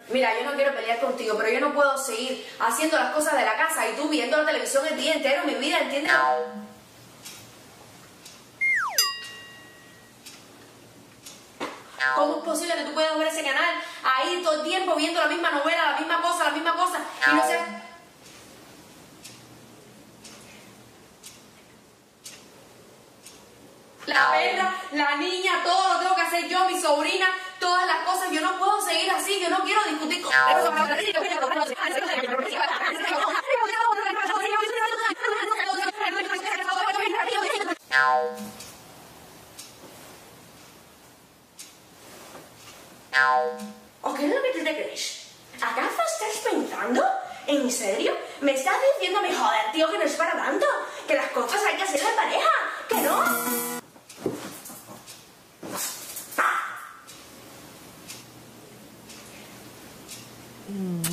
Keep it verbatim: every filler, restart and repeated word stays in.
Mira, yo no quiero pelear contigo, pero yo no puedo seguir haciendo las cosas de la casa y tú viendo la televisión el día entero, mi vida, ¿entiendes? ¿Cómo es posible que tú puedas ver ese canal ahí todo el tiempo viendo la misma novela, la misma cosa, la misma cosa y no sé? La perra, la niña, todo lo tengo que hacer yo, mi sobrina, todas las cosas. Yo no puedo seguir así, yo no quiero discutir con... ¿O qué es lo que tú te crees? ¿Acaso estás pensando? ¿En serio? ¿Me estás diciendo, mi joder, tío, que no es para tanto? ¿Que las cosas hay que hacer de pareja? ¿Que no? Mm.